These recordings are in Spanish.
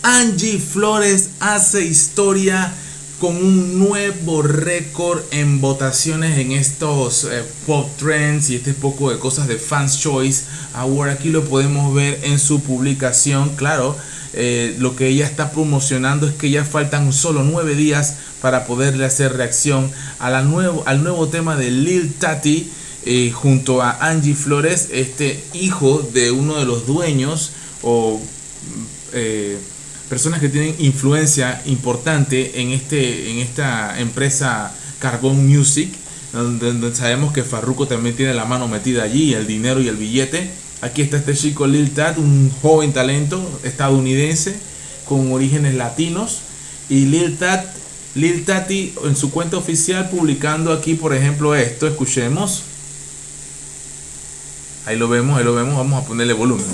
Angie Flores hace historia con un nuevo récord en votaciones en estos pop trends y este poco de cosas de Fans Choice Award. Aquí lo podemos ver en su publicación. Claro, lo que ella está promocionando es que ya faltan solo 9 días para poderle hacer reacción al nuevo tema de Lil Tati, junto a Angie Flores, este hijo de uno de los dueños o personas que tienen influencia importante en esta empresa Carbon Music, donde sabemos que Farruko también tiene la mano metida allí, el dinero y el billete. Aquí está este chico Lil Tat, un joven talento estadounidense con orígenes latinos, y Lil Tati en su cuenta oficial publicando aquí, por ejemplo, esto. Escuchemos. Ahí lo vemos, vamos a ponerle volumen.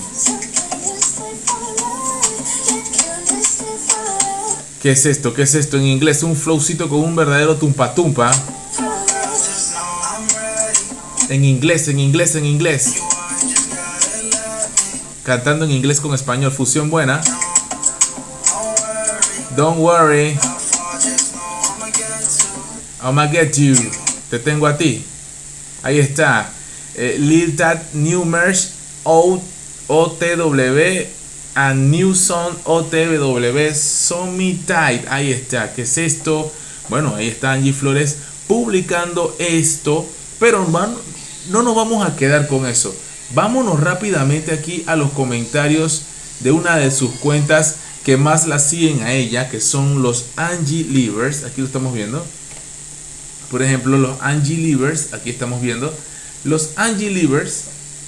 ¿Qué es esto? ¿Qué es esto? En inglés, un flowcito con un verdadero tumpa tumpa. En inglés. Cantando en inglés con español, fusión buena. Don't worry, I'ma get you. Te tengo a ti. Ahí está. Lil Tat New Merch OTW and New Song OTW Summit Tide. Ahí está. ¿Qué es esto? Bueno, ahí está Angie Flores publicando esto. Pero no nos vamos a quedar con eso. Vámonos rápidamente aquí a los comentarios de una de sus cuentas que más la siguen a ella, que son los Angie Livers. Aquí lo estamos viendo. Por ejemplo, los Angie Livers. Aquí estamos viendo los Angie Livers.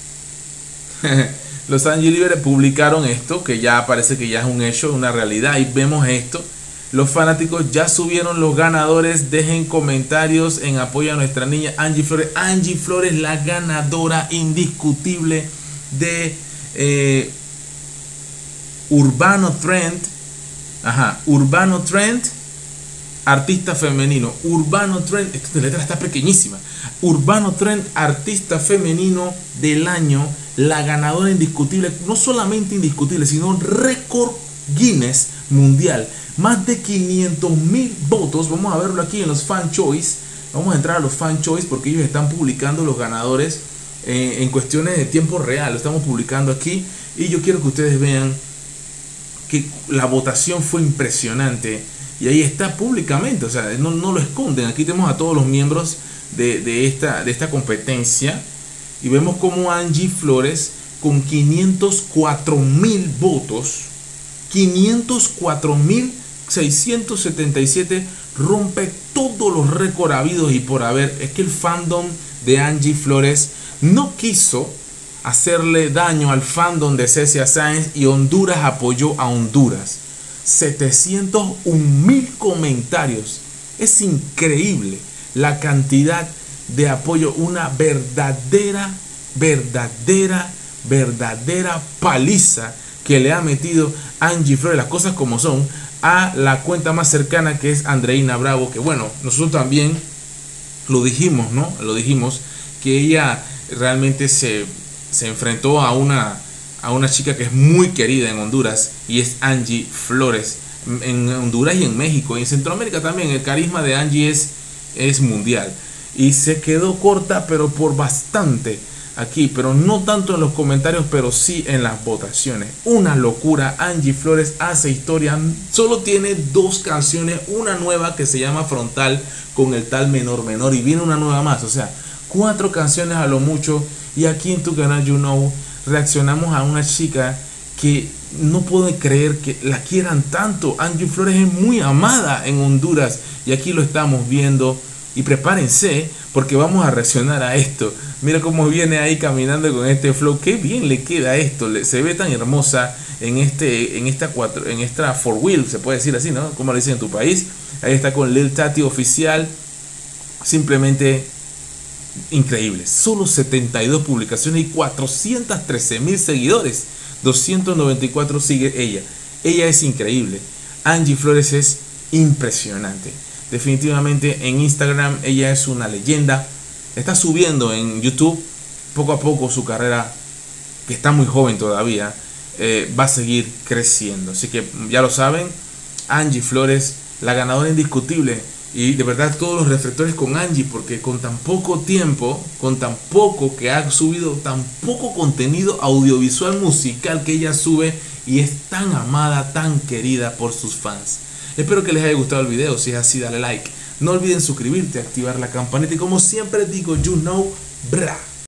Los Angie Livers publicaron esto, que ya parece que ya es un hecho, una realidad. Y vemos esto. Los fanáticos ya subieron los ganadores. Dejen comentarios en apoyo a nuestra niña Angie Flores. Angie Flores, la ganadora indiscutible de Urbano Trend. Urbano Trend, artista femenino. Urbano Trend, esta letra está pequeñísima. Urbano Trend, artista femenino del año. La ganadora indiscutible, no solamente indiscutible, sino récord Guinness mundial. Más de 500,000 votos. Vamos a verlo aquí en los Fan Choice. Vamos a entrar a los Fan Choice porque ellos están publicando los ganadores en cuestiones de tiempo real. Lo estamos publicando aquí y yo quiero que ustedes vean que la votación fue impresionante. Y ahí está públicamente, o sea, no lo esconden. Aquí tenemos a todos los miembros de esta competencia. Y vemos como Angie Flores, con 504,000 votos, 504,677, rompe todos los récords habidos y por haber. Es que el fandom de Angie Flores no quiso hacerle daño al fandom de Cecia Sáenz, y Honduras apoyó a Honduras. 701,000 comentarios. Es increíble la cantidad de apoyo. Una verdadera paliza que le ha metido Angie Flores, las cosas como son, a la cuenta más cercana, que es Andreina Bravo, que bueno, nosotros también lo dijimos, ¿no? Lo dijimos, que ella realmente se enfrentó a una chica que es muy querida en Honduras, y es Angie Flores. En Honduras y en México y en Centroamérica también el carisma de Angie es mundial, y se quedó corta pero por bastante aquí, pero no tanto en los comentarios, pero sí en las votaciones. Una locura. Angie Flores hace historia. Solo tiene 2 canciones, una nueva que se llama Frontal con el tal Menor, y viene una nueva más, o sea, 4 canciones a lo mucho. Y aquí en tu canal You Know reaccionamos a una chica que no puedo creer que la quieran tanto. Angie Flores es muy amada en Honduras y aquí lo estamos viendo. Y prepárense porque vamos a reaccionar a esto. Mira cómo viene ahí caminando con este flow. Qué bien le queda esto. Se ve tan hermosa en esta 4-wheel, se puede decir así, ¿no? Como lo dicen en tu país. Ahí está con Lil Tati oficial. Simplemente increíble. Solo 72 publicaciones y 413,000 seguidores. 294 sigue ella. Ella es increíble. Angie Flores es impresionante. Definitivamente en Instagram ella es una leyenda. Está subiendo en YouTube poco a poco su carrera, que está muy joven todavía. va a seguir creciendo. Así que ya lo saben, Angie Flores, la ganadora indiscutible. Y de verdad todos los reflectores con Angie, porque con tan poco tiempo, con tan poco que ha subido, tan poco contenido audiovisual musical que ella sube, y es tan amada, tan querida por sus fans. Espero que les haya gustado el video. Si es así, dale like. No olviden suscribirte, activar la campanita y como siempre digo, you know, bra.